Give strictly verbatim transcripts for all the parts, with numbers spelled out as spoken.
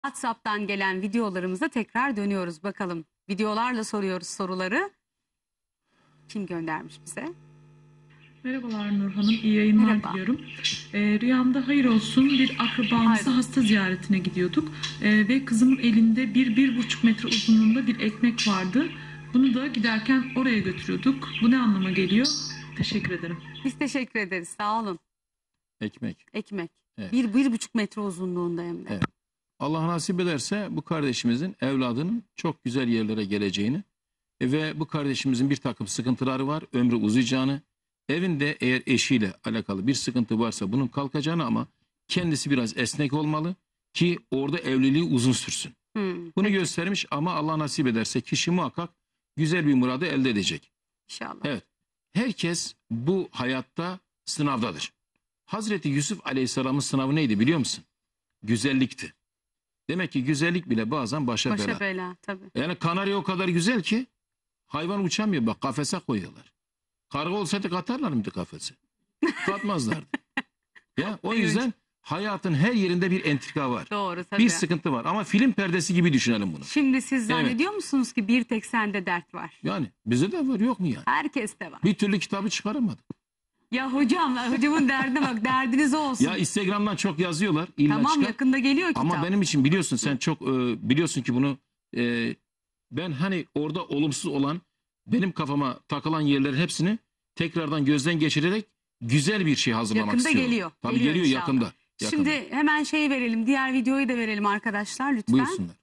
WhatsApp'tan gelen videolarımıza tekrar dönüyoruz bakalım. Videolarla soruyoruz soruları. Kim göndermiş bize? Merhabalar Nur Hanım, iyi yayınlar Merhaba. diliyorum. Ee, rüyamda hayır olsun bir akrabamızı Hayır. hasta ziyaretine gidiyorduk. Ee, ve kızımın elinde bir, bir buçuk metre uzunluğunda bir ekmek vardı. Bunu da giderken oraya götürüyorduk. Bu ne anlama geliyor? Teşekkür ederim. Biz teşekkür ederiz. Sağ olun. Ekmek. Ekmek. Evet. Bir, bir buçuk metre uzunluğunda hem de. Evet. Allah nasip ederse bu kardeşimizin evladının çok güzel yerlere geleceğini ve bu kardeşimizin bir takım sıkıntıları var, ömrü uzayacağını, evinde eğer eşiyle alakalı bir sıkıntı varsa bunun kalkacağını ama kendisi biraz esnek olmalı ki orada evliliği uzun sürsün. Hmm, Bunu peki. göstermiş ama Allah nasip ederse kişi muhakkak güzel bir muradı elde edecek. İnşallah. Evet. Herkes bu hayatta sınavdadır. Hazreti Yusuf Aleyhisselam'ın sınavı neydi biliyor musun? Güzellikti. Demek ki güzellik bile bazen başa, Başa bela. bela tabii. Yani kanarya o kadar güzel ki hayvan uçamıyor, bak kafese koyuyorlar. Karga olsaydı katarlar mıydı kafese? Katmazlardı. Ya o Evet. yüzden hayatın her yerinde bir entrika var. Doğru tabii. Bir sıkıntı var ama film perdesi gibi düşünelim bunu. Şimdi siz zannediyor musunuz ki bir tek sende dert var? Yani bize de var, yok mu yani? Herkeste var. Bir türlü kitabı çıkaramadık. Ya hocam, hocamın derdine bak, derdiniz olsun. Ya Instagram'dan çok yazıyorlar. İlla Tamam, çıkar. yakında geliyor kitap. Ama benim için biliyorsun, sen çok e, biliyorsun ki bunu e, ben hani orada olumsuz olan benim kafama takılan yerlerin hepsini tekrardan gözden geçirerek güzel bir şey hazırlamak Yakında istiyorum. geliyor. Tabii Geliyor geliyor, inşallah. yakında. yakında. Şimdi hemen şeyi verelim. Diğer videoyu da verelim arkadaşlar lütfen. Buyursunlar.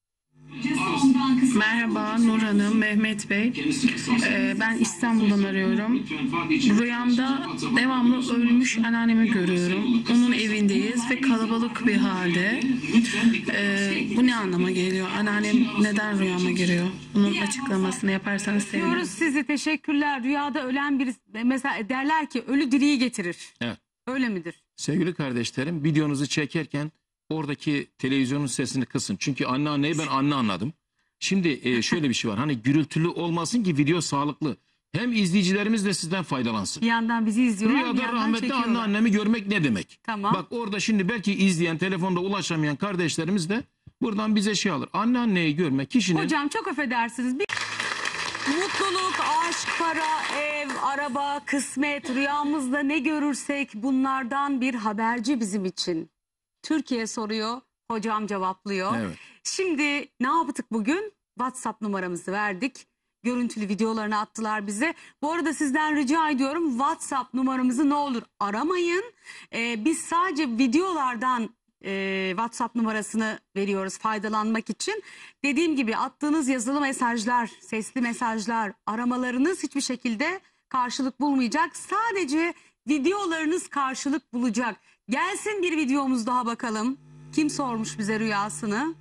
Merhaba Nur Hanım, Mehmet Bey. Ee, ben İstanbul'dan arıyorum. Rüyamda devamlı ölmüş anneannemi görüyorum. Onun evindeyiz ve kalabalık bir halde. Ee, bu ne anlama geliyor? Anneannem neden rüyama giriyor? Bunun açıklamasını yaparsanız sevinirim. Diyoruz sizi, teşekkürler. Rüyada ölen bir, mesela derler ki ölü diriyi getirir. Evet. Öyle midir? Sevgili kardeşlerim, videonuzu çekerken oradaki televizyonun sesini kısın. Çünkü anneanneyi ben anne anladım. Şimdi e, şöyle bir şey var. Hani gürültülü olmasın ki video sağlıklı. Hem izleyicilerimiz de sizden faydalansın. Bir yandan bizi izliyorlar, bir Rüyada yandan rahmetli çekiyorlar. anneannemi görmek ne demek? Tamam. Bak orada şimdi belki izleyen, telefonda ulaşamayan kardeşlerimiz de buradan bize şey alır. Anneanneyi görmek kişinin... Hocam çok affedersiniz. Bir... Mutluluk, aşk, para, ev, araba, kısmet, rüyamızda ne görürsek bunlardan bir haberci bizim için. Türkiye soruyor, hocam cevaplıyor. Evet. Şimdi ne yaptık bugün? WhatsApp numaramızı verdik. Görüntülü videolarını attılar bize. Bu arada sizden rica ediyorum, WhatsApp numaramızı ne olur aramayın. Ee, biz sadece videolardan e, WhatsApp numarasını veriyoruz faydalanmak için. Dediğim gibi attığınız yazılı mesajlar, sesli mesajlar, aramalarınız hiçbir şekilde karşılık bulmayacak. Sadece videolarınız karşılık bulacak. Gelsin bir videomuz daha bakalım. Kim sormuş bize rüyasını?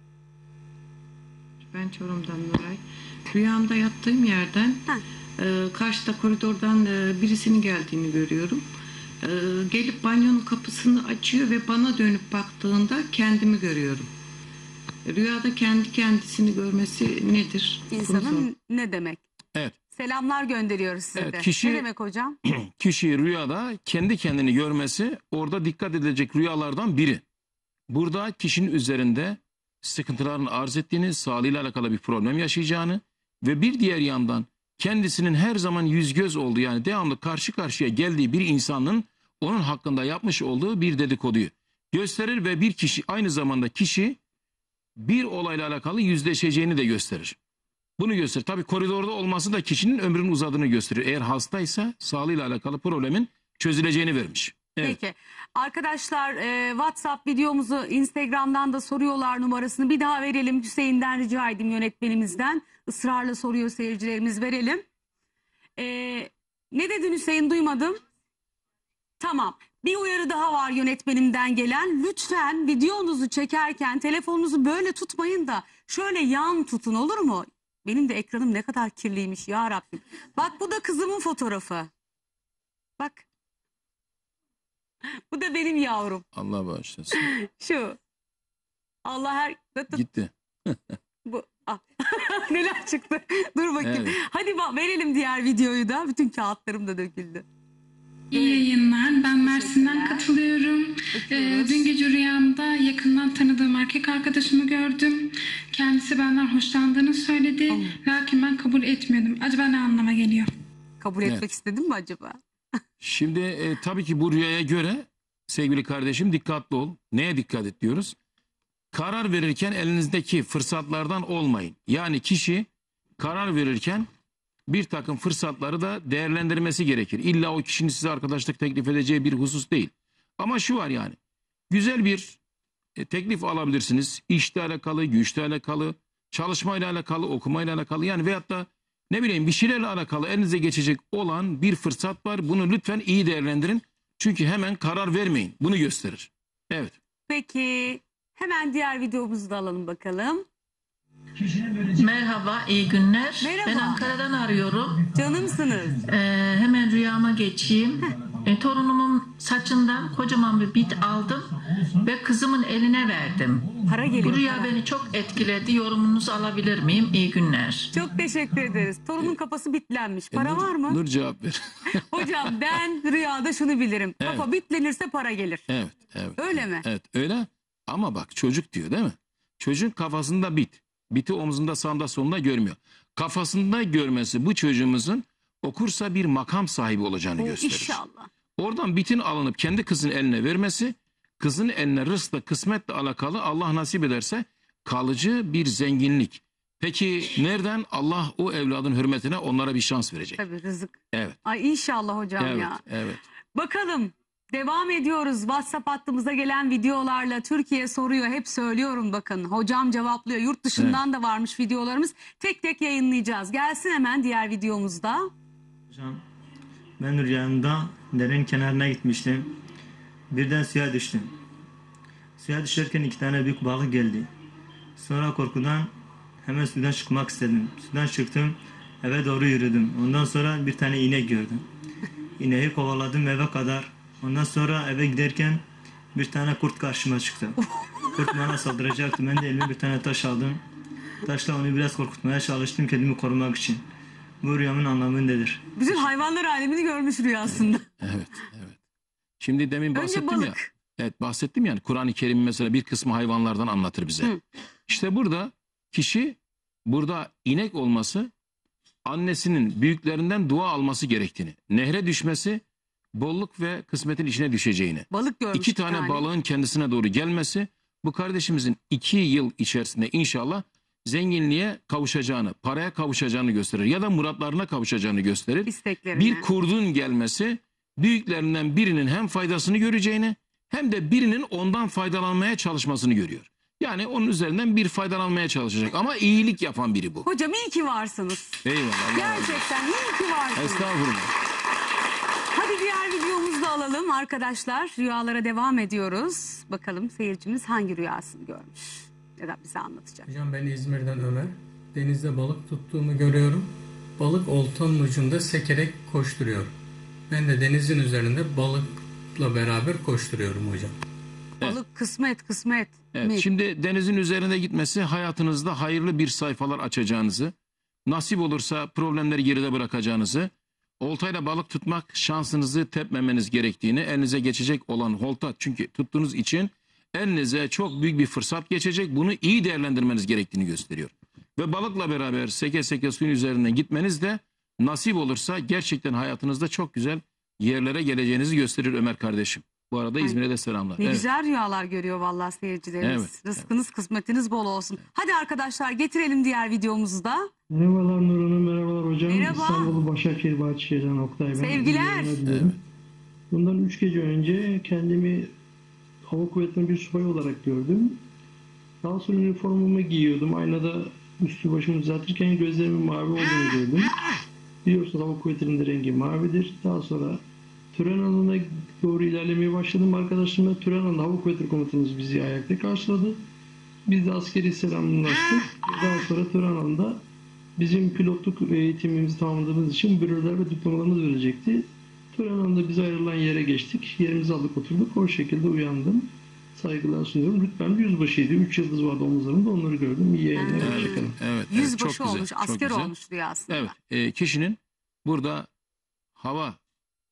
Ben Çorum'dan Nuray. Rüyamda yattığım yerden e, karşıda koridordan e, birisinin geldiğini görüyorum. E, gelip banyonun kapısını açıyor ve bana dönüp baktığında kendimi görüyorum. Rüyada kendi kendisini görmesi nedir? Bunu sor- İnsanın ne demek? Evet. Selamlar gönderiyoruz size Evet, de. kişi- Ne demek hocam? Kişi rüyada kendi kendini görmesi orada dikkat edilecek rüyalardan biri. Burada kişinin üzerinde sıkıntıların arz ettiğini, sağlığıyla alakalı bir problem yaşayacağını ve bir diğer yandan kendisinin her zaman yüz göz olduğu, yani devamlı karşı karşıya geldiği bir insanın onun hakkında yapmış olduğu bir dedikoduyu gösterir ve bir kişi aynı zamanda kişi bir olayla alakalı yüzleşeceğini de gösterir. Bunu gösterir. Tabii koridorda olması da kişinin ömrünün uzadığını gösterir. Eğer hastaysa sağlığıyla alakalı problemin çözüleceğini vermiş. Evet. Peki. Arkadaşlar e, WhatsApp videomuzu, Instagram'dan da soruyorlar numarasını. Bir daha verelim. Hüseyin'den rica edeyim, yönetmenimizden. Israrla soruyor seyircilerimiz, verelim. E, ne dedin Hüseyin, duymadım. Tamam. Bir uyarı daha var yönetmenimden gelen. Lütfen videonuzu çekerken telefonunuzu böyle tutmayın da şöyle yan tutun, olur mu? Benim de ekranım ne kadar kirliymiş ya Rabbim. Bak bu da kızımın fotoğrafı. Bak. Bu da benim yavrum. Allah bağışlasın. Şu. Allah her... Gitti. Bu. Ah. Neler çıktı. Dur bakayım. Evet. Hadi bak, verelim diğer videoyu da. Bütün kağıtlarım da döküldü. İyi yayınlar. Ben Mersin'den katılıyorum. Ee, dün gece rüyamda yakından tanıdığım erkek arkadaşımı gördüm. Kendisi benden hoşlandığını söyledi. Oh. Lakin ben kabul etmiyordum. Acaba ne anlama geliyor? Kabul Evet. etmek istedin mi acaba? Şimdi e, tabii ki bu rüyaya göre sevgili kardeşim dikkatli ol. Neye dikkat et diyoruz? Karar verirken elinizdeki fırsatlardan olmayın. Yani kişi karar verirken bir takım fırsatları da değerlendirmesi gerekir. İlla o kişinin size arkadaşlık teklif edeceği bir husus değil. Ama şu var yani. Güzel bir e, teklif alabilirsiniz. İşle alakalı, güçle alakalı, çalışmayla alakalı, okumayla alakalı. Yani veyahut da ne bileyim bir şeylerle alakalı elinize geçecek olan bir fırsat var. Bunu lütfen iyi değerlendirin. Çünkü hemen karar vermeyin. Bunu gösterir. Evet. Peki hemen diğer videomuzu da alalım bakalım. Merhaba, iyi günler. Merhaba. Ben Ankara'dan arıyorum. Canımsınız. Ee, hemen rüyama geçeyim. E, torunumun saçından kocaman bir bit aldım ve kızımın eline verdim. Para Bu geliyor. rüya para. beni çok etkiledi. Yorumunuzu alabilir miyim? İyi günler. Çok teşekkür ederiz. Torunun kafası bitlenmiş. Para Nur, var mı? Nur cevap ver. Hocam ben rüyada şunu bilirim. Evet. Kafa bitlenirse para gelir. Evet, evet. Öyle evet, mi? Evet, öyle. Ama bak çocuk diyor değil mi? Çocuğun kafasında bit. Biti omzunda sağında solunda görmüyor. Kafasında görmesi bu çocuğumuzun okursa bir makam sahibi olacağını Oo, gösterir. İnşallah. Oradan bitin alınıp kendi kızın eline vermesi, kızın eline rızkla, kısmetle alakalı Allah nasip ederse kalıcı bir zenginlik. Peki nereden? Allah o evladın hürmetine onlara bir şans verecek. Tabii rızık. Evet, Ay inşallah hocam evet, ya. evet. Bakalım. Devam ediyoruz. WhatsApp hattımıza gelen videolarla Türkiye soruyor. Hep söylüyorum bakın. Hocam cevaplıyor. Yurt dışından da varmış videolarımız. Tek tek yayınlayacağız. Gelsin hemen diğer videomuzda. Hocam ben rüyamda derenin kenarına gitmiştim. Birden suya düştüm. Suya düşerken iki tane büyük balık geldi. Sonra korkudan hemen sudan çıkmak istedim. Sudan çıktım, eve doğru yürüdüm. Ondan sonra bir tane inek gördüm. İneği kovaladım eve kadar. Ondan sonra eve giderken bir tane kurt karşıma çıktı. Kurt bana saldıracaktı. Ben de elime bir tane taş aldım. Taşla onu biraz korkutmaya çalıştım kendimi korumak için. Bu rüyamın anlamı nedir? Bütün hayvanlar alemini görmüş rüyasında. Evet, evet. Şimdi demin Önce bahsettim balık. ya. Evet, bahsettim yani Kur'an-ı Kerim mesela bir kısmı hayvanlardan anlatır bize. Hı. İşte burada kişi burada inek olması annesinin büyüklerinden dua alması gerektiğini, nehre düşmesi bolluk ve kısmetin içine düşeceğini, Balık görmüş. iki tane yani. balığın kendisine doğru gelmesi bu kardeşimizin iki yıl içerisinde inşallah zenginliğe kavuşacağını, paraya kavuşacağını gösterir ya da muratlarına kavuşacağını gösterir. İsteklerine. Bir kurdun gelmesi büyüklerinden birinin hem faydasını göreceğini hem de birinin ondan faydalanmaya çalışmasını görüyor. Yani onun üzerinden bir faydalanmaya çalışacak ama iyilik yapan biri bu. Hocam iyi ki varsınız. Eyvallah. Allah razı olsun. Gerçekten iyi ki varsınız. Estağfurullah. Hadi diğer videomuzu da alalım arkadaşlar. Rüyalara devam ediyoruz. Bakalım seyircimiz hangi rüyasını görmüş ya da bize anlatacak. Hocam ben İzmir'den Ömer. Denizde balık tuttuğumu görüyorum. Balık oltanın ucunda sekerek koşturuyor. Ben de denizin üzerinde balıkla beraber koşturuyorum hocam. Balık kısmet kısmet. Evet, mi? şimdi denizin üzerine gitmesi hayatınızda hayırlı bir sayfalar açacağınızı, nasip olursa problemleri geride bırakacağınızı, oltayla balık tutmak şansınızı tepmemeniz gerektiğini, elinize geçecek olan olta çünkü tuttuğunuz için elinize çok büyük bir fırsat geçecek, bunu iyi değerlendirmeniz gerektiğini gösteriyor. Ve balıkla beraber seke seke suyun üzerinden gitmeniz de nasip olursa gerçekten hayatınızda çok güzel yerlere geleceğinizi gösterir Ömer kardeşim. Bu arada İzmir'e de selamlar. Ne Evet. güzel rüyalar görüyor vallahi seyircilerimiz. Evet, Rızkınız kısmetiniz bol olsun. Hadi arkadaşlar getirelim diğer videomuzu da. Merhabalar Nur Hanım, merhabalar hocam. Merhaba. İstanbul Başakşehir Bahçeşehir'den Oktay ben. Sevgiler. Evet. Bundan üç gece önce kendimi hava kuvvetlerinde bir subay olarak gördüm. Daha sonra üniformumu giyiyordum. Aynada üstü başımı düzeltirken gözlerimin mavi olduğunu gördüm. Biliyorsunuz hava kuvvetlerinde rengi mavidir. Daha sonra tören alanına doğru ilerlemeye başladım. Arkadaşımla tören alanında hava kuvvetleri komutanımız bizi ayakta karşıladı. Biz de askeri selamlaştık. Daha sonra tören alanında bizim pilotluk eğitimimizi tamamladığımız için bürörler ve diplomalarımız verilecekti. Tören alanında bize ayrılan yere geçtik. Yerimizi aldık oturduk. O şekilde uyandım. Saygılar sunuyorum. Rütbem yüzbaşıydı. Üç yıldız vardı omuzlarımda. Onları gördüm. İyi yayınlar. Evet. Hoşçakalın. Evet, evet, Yüzbaşı çok güzel, olmuş, çok asker güzel. olmuş rüyasında. Evet, e, kişinin burada hava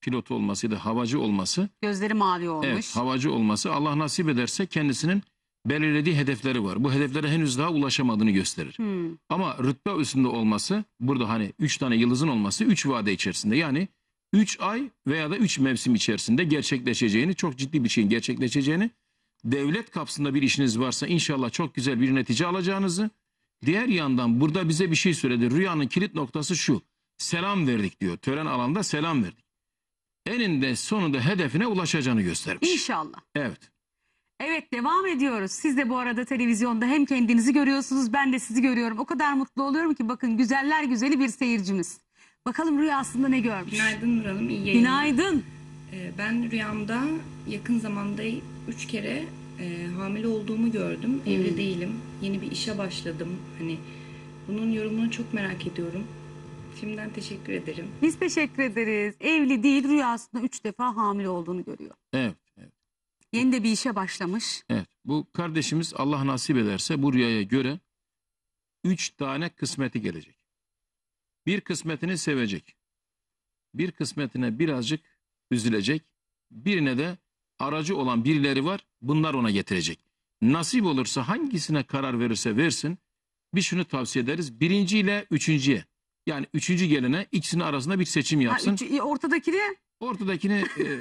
pilotu olması ya da havacı olması. Gözleri mavi olmuş. Evet, havacı olması Allah nasip ederse kendisinin belirlediği hedefleri var. Bu hedeflere henüz daha ulaşamadığını gösterir. Hmm. Ama rütbe üstünde olması, burada hani üç tane yıldızın olması üç vade içerisinde, yani üç ay veya da üç mevsim içerisinde gerçekleşeceğini, çok ciddi bir şeyin gerçekleşeceğini, devlet kapsamında bir işiniz varsa inşallah çok güzel bir netice alacağınızı, diğer yandan burada bize bir şey söyledi. Rüyanın kilit noktası şu: selam verdik diyor. Tören alanda selam verdik. Eninde sonunda hedefine ulaşacağını göstermiş. İnşallah. Evet. Evet, devam ediyoruz. Siz de bu arada televizyonda hem kendinizi görüyorsunuz, ben de sizi görüyorum. O kadar mutlu oluyorum ki, bakın güzeller güzeli bir seyircimiz. Bakalım rüyasında ne görmüş? Günaydın Nur Hanım, iyi yayınlar. Günaydın. Ee, ben rüyamda yakın zamanda üç kere e, hamile olduğumu gördüm. Hmm. Evli değilim. Yeni bir işe başladım. Hani bunun yorumunu çok merak ediyorum. Şimdiden teşekkür ederim. Biz teşekkür ederiz. Evli değil, rüyasında üç defa hamile olduğunu görüyor. Evet. evet. Yeni de bir işe başlamış. Evet. Bu kardeşimiz Allah nasip ederse bu rüyaya göre üç tane kısmeti gelecek. Bir kısmetini sevecek. Bir kısmetine birazcık üzülecek. Birine de aracı olan birileri var. Bunlar ona getirecek. Nasip olursa hangisine karar verirse versin, biz şunu tavsiye ederiz: birinci ile üçüncüye, yani üçüncü gelene ikisinin arasında bir seçim yapsın. Ha, üç, ortadakini? Ortadakini e,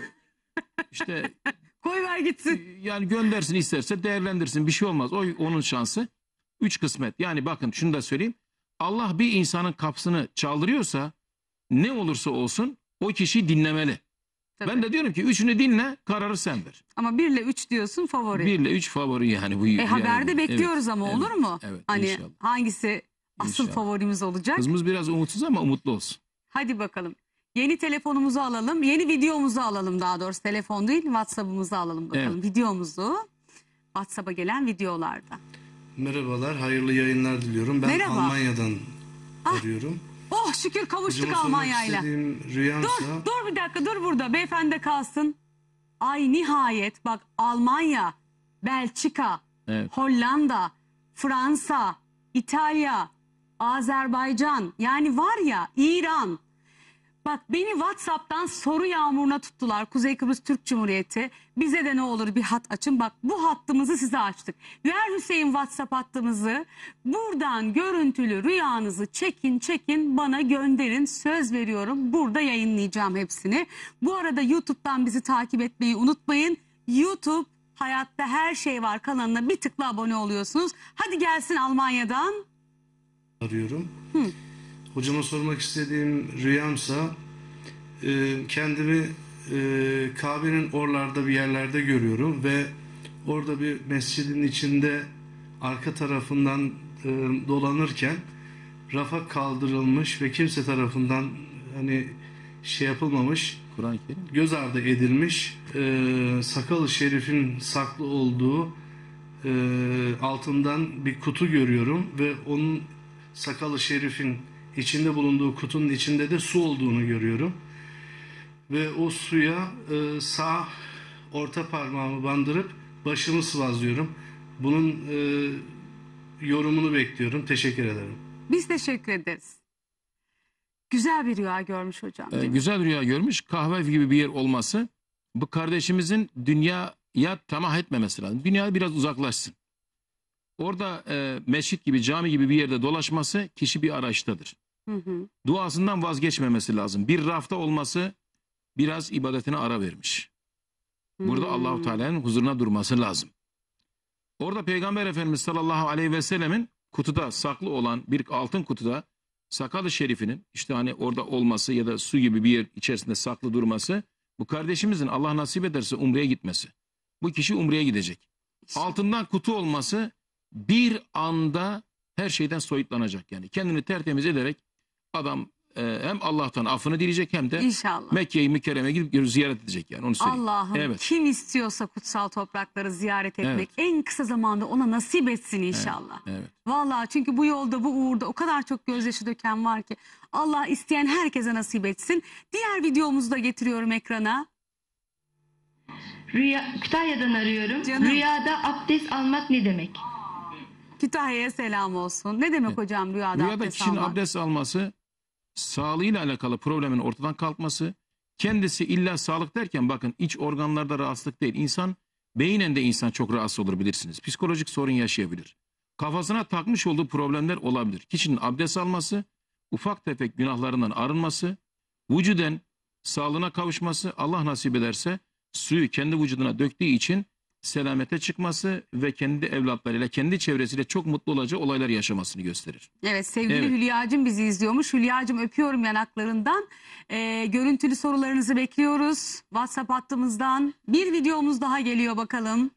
işte koy ver gitsin. Yani göndersin, isterse değerlendirsin, bir şey olmaz. O onun şansı. Üç kısmet. Yani bakın şunu da söyleyeyim. Allah bir insanın kapısını çaldırıyorsa ne olursa olsun o kişiyi dinlemeli. Tabii. Ben de diyorum ki üçünü dinle, kararı sen ver. Ama bir ile üç diyorsun favori. Bir ile üç favori yani. Bu, e yani, haberde bekliyoruz evet, ama evet, olur mu? Evet, hani inşallah. hangisi asıl İnşallah. favorimiz olacak? Kızımız biraz umutsuz ama umutlu olsun. Hadi bakalım. Yeni telefonumuzu alalım. Yeni videomuzu alalım daha doğrusu. Telefon değil, WhatsApp'ımızı alalım bakalım. Evet. Videomuzu. WhatsApp'a gelen videolarda. Merhabalar, hayırlı yayınlar diliyorum. Ben Merhaba. Almanya'dan ah, arıyorum. Oh şükür kavuştuk Hocama Almanya'yla. Rüyamsa... Dur, dur bir dakika, dur burada. Beyefendi de kalsın. Ay nihayet bak, Almanya, Belçika, evet. Hollanda, Fransa, İtalya, Azerbaycan, yani var ya İran. Bak beni WhatsApp'tan soru yağmuruna tuttular. Kuzey Kıbrıs Türk Cumhuriyeti. Bize de ne olur bir hat açın. Bak bu hattımızı size açtık. Ver Hüseyin WhatsApp hattımızı. Buradan görüntülü rüyanızı çekin çekin bana gönderin. Söz veriyorum burada yayınlayacağım hepsini. Bu arada YouTube'dan bizi takip etmeyi unutmayın. YouTube Hayatta Her Şey Var kanalına bir tıkla abone oluyorsunuz. Hadi gelsin Almanya'dan. Arıyorum. Hı. Hocama sormak istediğim rüyamsa e, kendimi e, Kabe'nin oralarda bir yerlerde görüyorum ve orada bir mescidin içinde arka tarafından e, dolanırken rafa kaldırılmış ve kimse tarafından hani şey yapılmamış, Kur'an-ı Kerim göz ardı edilmiş, e, sakal-ı şerifin saklı olduğu e, altından bir kutu görüyorum ve onun sakal-ı şerifin içinde bulunduğu kutunun içinde de su olduğunu görüyorum. Ve o suya e, sağ orta parmağımı bandırıp başımı sıvazlıyorum. Bunun e, yorumunu bekliyorum. Teşekkür ederim. Biz teşekkür ederiz. Güzel bir rüya görmüş hocam. Ee, güzel rüya görmüş. Kahve gibi bir yer olması, bu kardeşimizin dünyaya tamah etmemesi lazım. Dünya biraz uzaklaşsın. Orada e, mescit gibi, cami gibi bir yerde dolaşması kişi bir araçtadır. Hı hı. Duasından vazgeçmemesi lazım. Bir rafta olması biraz ibadetine ara vermiş. Burada Hmm. Allahu Teala'nın huzuruna durması lazım. Orada Peygamber Efendimiz sallallahu aleyhi ve sellemin kutuda saklı olan bir altın kutuda sakal-ı şerifinin işte hani orada olması ya da su gibi bir yer içerisinde saklı durması, bu kardeşimizin Allah nasip ederse umreye gitmesi. Bu kişi umreye gidecek. Altından kutu olması bir anda her şeyden soyutlanacak yani. Kendini tertemiz ederek adam e, hem Allah'tan affını dileyecek hem de İnşallah. Mekke'yi Mükerreme'ye gidip ziyaret edecek yani, onu söyleyeyim. Allah'ım Evet. kim istiyorsa kutsal toprakları ziyaret etmek Evet. en kısa zamanda ona nasip etsin inşallah. Evet, evet. Vallahi çünkü bu yolda, bu uğurda o kadar çok gözyaşı döken var ki Allah isteyen herkese nasip etsin. Diğer videomuzu da getiriyorum ekrana. Rüya, Kütahya'dan arıyorum. Canım. Rüyada abdest almak ne demek? Kütahya'ya selam olsun. Ne demek Evet. hocam rüyada, Rüyada abdest kişinin almak? abdest alması, sağlığıyla alakalı problemin ortadan kalkması, Kendisi illa sağlık derken bakın iç organlarda rahatsızlık değil. İnsan beynen de insan çok rahatsız olur bilirsiniz. Psikolojik sorun yaşayabilir. Kafasına takmış olduğu problemler olabilir. Kişinin abdest alması, ufak tefek günahlarından arınması, vücuden sağlığına kavuşması, Allah nasip ederse suyu kendi vücuduna döktüğü için selamete çıkması ve kendi evlatlarıyla, kendi çevresiyle çok mutlu olacağı olaylar yaşamasını gösterir. Evet, sevgili Evet. Hülya'cığım bizi izliyormuş. Hülya'cığım öpüyorum yanaklarından. Ee, görüntülü sorularınızı bekliyoruz. WhatsApp hattımızdan. Bir videomuz daha geliyor bakalım.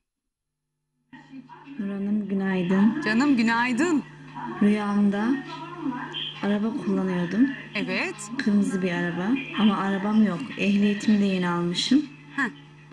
Nur Hanım günaydın. Canım günaydın. Rüyamda araba kullanıyordum. Evet. Kırmızı bir araba ama arabam yok. Ehliyetimi de yeni almışım. Heh.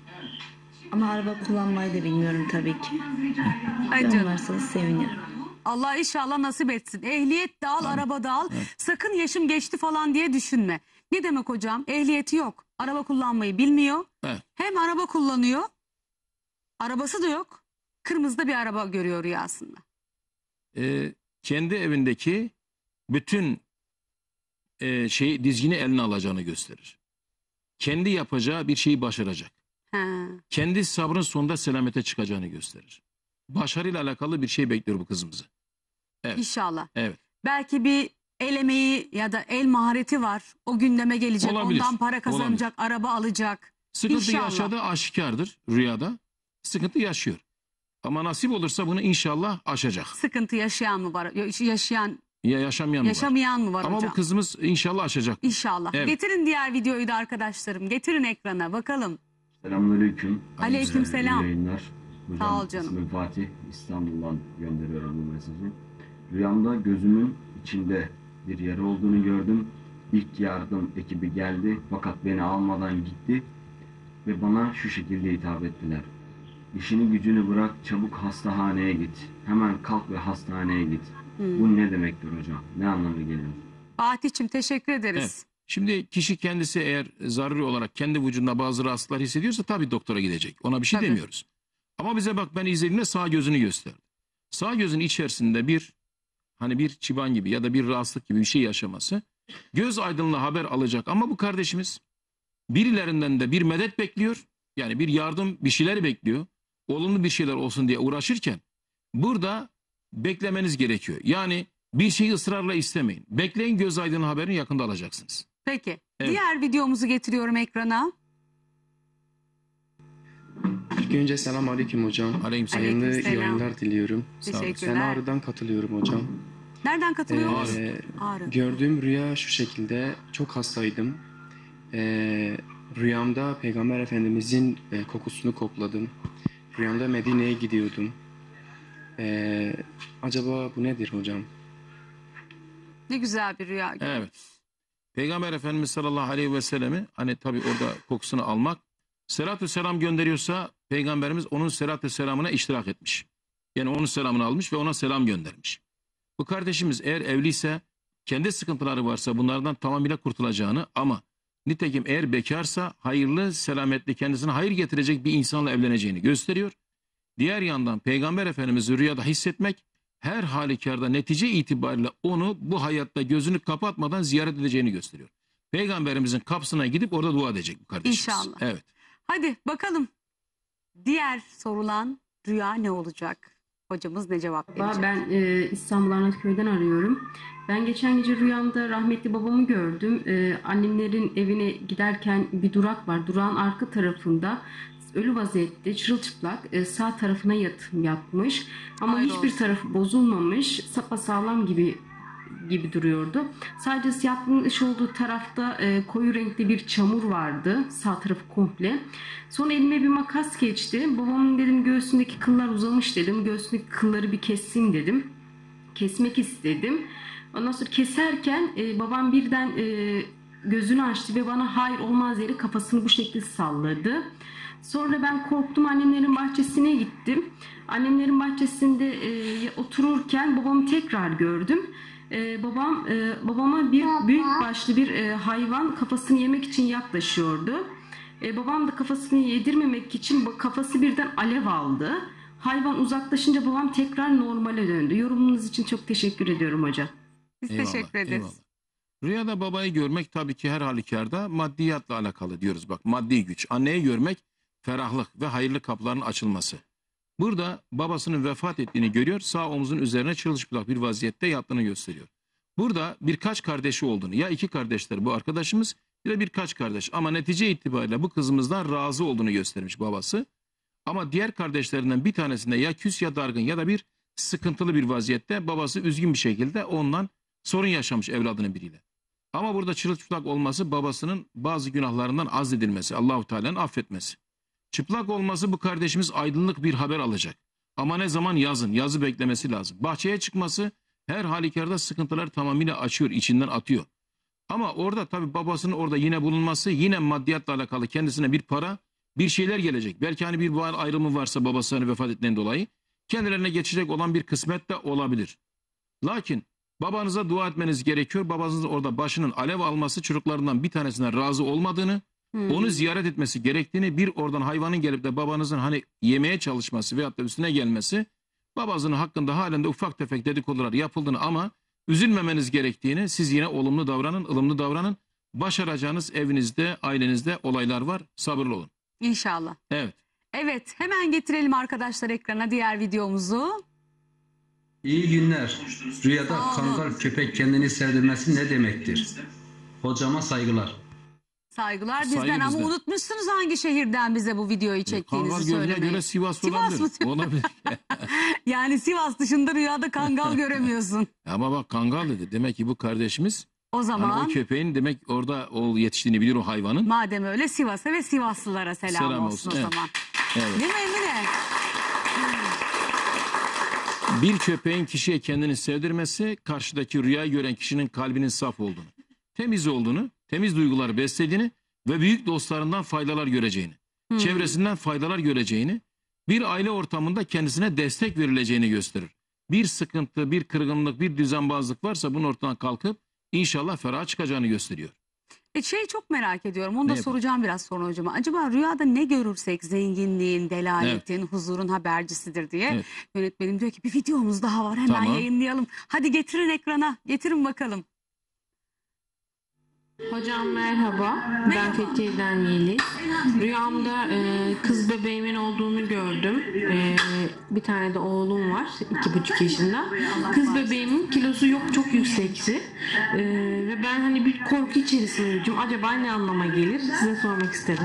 Ama araba kullanmayı da bilmiyorum tabii ki. Ay Yolun canım. varsa da sevinirim. Allah inşallah nasip etsin. Ehliyet de al, araba da al. Sakın yaşım geçti falan diye düşünme. Ne demek hocam? Ehliyeti yok. Araba kullanmayı bilmiyor. Evet. Hem araba kullanıyor. Arabası da yok. Kırmızıda bir araba görüyor rüyasında. Ee, kendi evindeki bütün e, şeyi dizgini eline alacağını gösterir. Kendi yapacağı bir şeyi başaracak. Ha. Kendi sabrın sonunda selamete çıkacağını gösterir. Başarıyla alakalı bir şey bekliyor bu kızımızı. Evet. İnşallah. Evet. Belki bir el emeği ya da el mahareti var. O gündeme gelecek. Olabilir. Ondan para kazanacak, araba alacak. Sıkıntı İnşallah. yaşadığı aşikardır rüyada. Sıkıntı yaşıyor. Ama nasip olursa bunu inşallah aşacak. Sıkıntı yaşayan mı var? Ya- Yaşayan, Ya yaşamayan mı var? yaşamayan mı var Ama hocam? bu kızımız inşallah aşacak. İnşallah. Evet. Getirin diğer videoyu da arkadaşlarım. Getirin ekrana bakalım. Selamünaleyküm. Aleykümselam. İyi yayınlar. Hocam, Sağ ol canım. ismim Fatih. İstanbul'dan gönderiyorum bu mesajı. Rüyamda gözümün içinde bir yara olduğunu gördüm. İlk yardım ekibi geldi fakat beni almadan gitti ve bana şu şekilde hitap ettiler. İşini gücünü bırak, çabuk hastahaneye git. Hemen kalk ve hastaneye git. Hmm. Bu ne demektir hocam? Ne anlamı geliyor? Fatih'cim teşekkür ederiz. Evet. Şimdi kişi kendisi eğer zaruri olarak kendi vücudunda bazı rahatsızlıklar hissediyorsa tabii doktora gidecek. Ona bir şey Tabii. demiyoruz. Ama bize bak ben izlediğimde sağ gözünü gösterdi. Sağ gözün içerisinde bir hani bir çıban gibi ya da bir rahatsızlık gibi bir şey yaşaması göz aydınlığı haber alacak. Ama bu kardeşimiz birilerinden de bir medet bekliyor. Yani bir yardım bir şeyler bekliyor. Olumlu bir şeyler olsun diye uğraşırken burada beklemeniz gerekiyor. Yani bir şeyi ısrarla istemeyin. Bekleyin, göz aydınlığı haberini yakında alacaksınız. Peki. Evet. Diğer videomuzu getiriyorum ekrana. İlk önce selamun aleyküm hocam. Aleykümselam. Hayırlı Aleykümselam. yayınlar diliyorum. Teşekkürler. Ben Ağrı'dan katılıyorum hocam. Nereden katılıyoruz? Ee, Ağrı. Gördüğüm rüya şu şekilde, çok hastaydım. Ee, rüyamda Peygamber Efendimizin e, kokusunu kokladım. Rüyamda Medine'ye gidiyordum. Ee, acaba bu nedir hocam? Ne güzel bir rüya. Evet. Peygamber Efendimiz sallallahu aleyhi ve sellemi hani tabii orada kokusunu almak. Selatü selam gönderiyorsa Peygamberimiz onun selatü selamına iştirak etmiş. Yani onun selamını almış ve ona selam göndermiş. Bu kardeşimiz eğer evliyse kendi sıkıntıları varsa bunlardan tamamıyla kurtulacağını ama nitekim eğer bekarsa hayırlı, selametli, kendisine hayır getirecek bir insanla evleneceğini gösteriyor. Diğer yandan Peygamber Efendimiz'i rüyada hissetmek her halükarda netice itibariyle onu bu hayatta gözünü kapatmadan ziyaret edeceğini gösteriyor. Peygamberimizin kapısına gidip orada dua edecek bu kardeşimiz. İnşallah. Evet. Hadi bakalım. Diğer sorulan rüya ne olacak? Hocamız ne cevap verecek? Ben e, İstanbul Arnavutköy'den arıyorum. Ben geçen gece rüyamda rahmetli babamı gördüm. E, annemlerin evine giderken bir durak var. Durağın arka tarafında ölü vaziyette çırılçıplak e, sağ tarafına yatım yatmış. Ama Hayır hiçbir olsun. tarafı bozulmamış. Sapasağlam gibi gibi duruyordu. Sadece yatmış olduğu tarafta e, koyu renkli bir çamur vardı. Sağ tarafı komple. Sonra elime bir makas geçti. Babamın dedim göğsündeki kıllar uzamış dedim. Göğsündeki kılları bir keseyim dedim. Kesmek istedim. Ondan sonra keserken e, babam birden e, gözünü açtı ve bana hayır olmaz yere kafasını bu şekilde salladı. Sonra ben korktum, annemlerin bahçesine gittim. Annemlerin bahçesinde e, otururken babamı tekrar gördüm. Ee, babam e, babama bir büyük başlı bir e, hayvan kafasını yemek için yaklaşıyordu. E, babam da kafasını yedirmemek için kafası birden alev aldı. Hayvan uzaklaşınca babam tekrar normale döndü. Yorumunuz için çok teşekkür ediyorum hocam. Biz Eyvallah, teşekkür ederiz. eyvallah. Rüyada babayı görmek tabii ki her halükarda maddiyatla alakalı diyoruz. Bak, maddi güç. Anneyi görmek ferahlık ve hayırlı kapıların açılması. Burada babasının vefat ettiğini görüyor. Sağ omuzun üzerine çırılçıplak bir vaziyette yattığını gösteriyor. Burada birkaç kardeşi olduğunu, ya iki kardeşler bu arkadaşımız ya da birkaç kardeş, ama netice itibariyle bu kızımızdan razı olduğunu göstermiş babası. Ama diğer kardeşlerinden bir tanesinde ya küs ya dargın ya da bir sıkıntılı bir vaziyette, babası üzgün bir şekilde ondan sorun yaşamış evladının biriyle. Ama burada çırılçıplak olması babasının bazı günahlarından azledilmesi, Allahu Teala'nın affetmesi. Çıplak olması, bu kardeşimiz aydınlık bir haber alacak. Ama ne zaman? Yazın. Yazı beklemesi lazım. Bahçeye çıkması her halükarda sıkıntılar tamamıyla açıyor, içinden atıyor. Ama orada tabii babasının orada yine bulunması, yine maddiyatla alakalı kendisine bir para, bir şeyler gelecek. Belki hani bir var ayrımı varsa babası hani vefat ettiğinden dolayı kendilerine geçecek olan bir kısmet de olabilir. Lakin babanıza dua etmeniz gerekiyor. Babanızın orada başının alev alması, çocuklarından bir tanesine razı olmadığını, Hmm. onu ziyaret etmesi gerektiğini, bir oradan hayvanın gelip de babanızın hani yemeye çalışması veyahut da üstüne gelmesi, babasının hakkında halen de ufak tefek dedikodular yapıldığını ama üzülmemeniz gerektiğini, siz yine olumlu davranın, ılımlı davranın. Başaracağınız evinizde, ailenizde olaylar var. Sabırlı olun. İnşallah. Evet. Evet, hemen getirelim arkadaşlar ekrana diğer videomuzu. İyi günler. Rüyada kangal köpek kendini sevdirmesi ne demektir? Hocama saygılar. Saygılar Saygı bizden, ama bizden. unutmuşsunuz hangi şehirden bize bu videoyu çektiğinizi Kangal gözüne söylemeyi. göre Sivaslı Sivas olabilir. mı? Olabilir. Yani Sivas dışında rüyada kangal göremiyorsun. Ama bak, kangal dedi. Demek ki bu kardeşimiz, O zaman hani o köpeğin demek orada o yetiştiğini bilir o hayvanın. madem öyle Sivas'a ve Sivaslılara selam, Selam olsun, olsun, o evet. zaman. Evet. Değil mi Emine? Bir köpeğin kişiye kendini sevdirmesi, karşıdaki rüyayı gören kişinin kalbinin saf olduğunu, temiz olduğunu, temiz duyguları beslediğini ve büyük dostlarından faydalar göreceğini, Hmm. çevresinden faydalar göreceğini, bir aile ortamında kendisine destek verileceğini gösterir. Bir sıkıntı, bir kırgınlık, bir düzenbazlık varsa bunun ortadan kalkıp inşallah ferah çıkacağını gösteriyor. E şey çok merak ediyorum. Onu da Ne soracağım biraz sonra hocama. Acaba rüyada ne görürsek zenginliğin, delaletin, huzurun habercisidir diye. Evet. Yönetmenim diyor ki bir videomuz daha var, hemen Tamam. yayınlayalım. Hadi getirin ekrana. Getirin bakalım. Hocam merhaba, ben Fethiye'den Yeliz. Rüyamda e, kız bebeğimin olduğunu gördüm. E, bir tane de oğlum var, iki buçuk yaşında. Kız bebeğimin kilosu yok, çok yüksekti. E, ve ben hani bir korku içerisindeydim. Acaba ne anlama gelir? Size sormak istedim.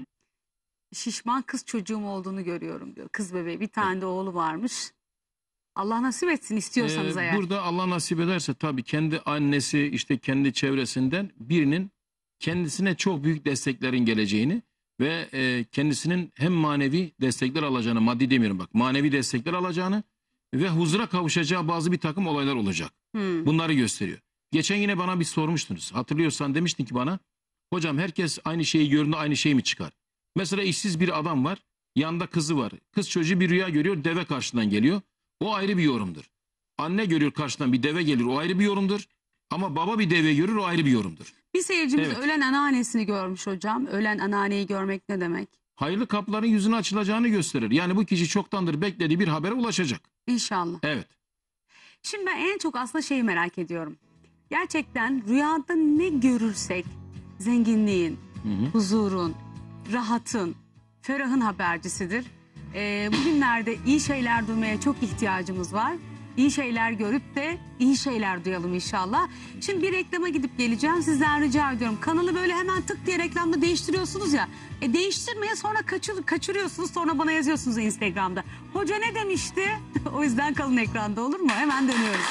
Şişman kız çocuğum olduğunu görüyorum diyor. Kız bebeği. Bir tane de oğlu varmış. Allah nasip etsin istiyorsanız Ee, eğer. Burada Allah nasip ederse tabii kendi annesi, işte kendi çevresinden birinin kendisine çok büyük desteklerin geleceğini ve e, kendisinin hem manevi destekler alacağını, maddi demiyorum bak, manevi destekler alacağını ve huzura kavuşacağı bazı bir takım olaylar olacak. Hmm. Bunları gösteriyor. Geçen yine bana bir sormuştunuz. Hatırlıyorsan demiştin ki bana, hocam herkes aynı şeyi gördüğünde aynı şey mi çıkar? Mesela işsiz bir adam var, yanında kızı var. Kız çocuğu bir rüya görüyor, deve karşıdan geliyor. O ayrı bir yorumdur. Anne görüyor karşıdan bir deve gelir, o ayrı bir yorumdur. Ama baba bir deve görür, o ayrı bir yorumdur. Bir seyircimiz Evet. ölen anneannesini görmüş hocam. Ölen anneanneyi görmek ne demek? Hayırlı kapıların yüzüne açılacağını gösterir. Yani bu kişi çoktandır beklediği bir habere ulaşacak. İnşallah. Evet. Şimdi ben en çok aslında şeyi merak ediyorum. Gerçekten rüyada ne görürsek zenginliğin, Hı hı. huzurun, rahatın, ferahın habercisidir. Ee, bugünlerde iyi şeyler duymaya çok ihtiyacımız var. İyi şeyler görüp de iyi şeyler duyalım inşallah. Şimdi bir reklama gidip geleceğim. Sizden rica ediyorum. Kanalı böyle hemen tık diye reklamda değiştiriyorsunuz ya. E değiştirmeye sonra kaçır, kaçırıyorsunuz. Sonra bana yazıyorsunuz Instagram'da. Hoca ne demişti? O yüzden kalın ekranda, olur mu? Hemen dönüyoruz.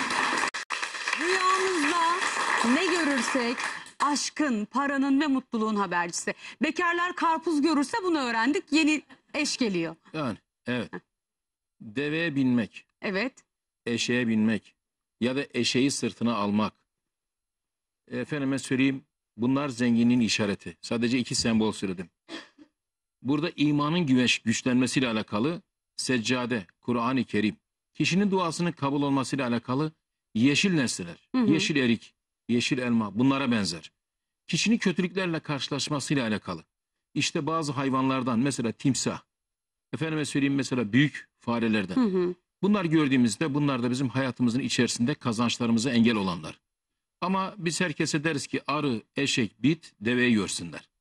Rüyamızda ne görürsek aşkın, paranın ve mutluluğun habercisi. Bekarlar karpuz görürse bunu öğrendik. Yeni eş geliyor. Yani evet. Deveye binmek, Evet. eşeğe binmek ya da eşeği sırtına almak. Efendime söyleyeyim, bunlar zenginliğin işareti. Sadece iki sembol söyledim. Burada imanın güveş, güçlenmesiyle alakalı seccade, Kur'an-ı Kerim. Kişinin duasının kabul olmasıyla alakalı yeşil nesneler, Hı hı. yeşil erik, yeşil elma, bunlara benzer. Kişinin kötülüklerle karşılaşmasıyla alakalı. İşte bazı hayvanlardan, mesela timsah, efendime söyleyeyim mesela büyük farelerden. Hı hı. Bunlar gördüğümüzde bunlar da bizim hayatımızın içerisinde kazançlarımıza engel olanlar. Ama biz herkese deriz ki arı, eşek, bit deveyi görsünler.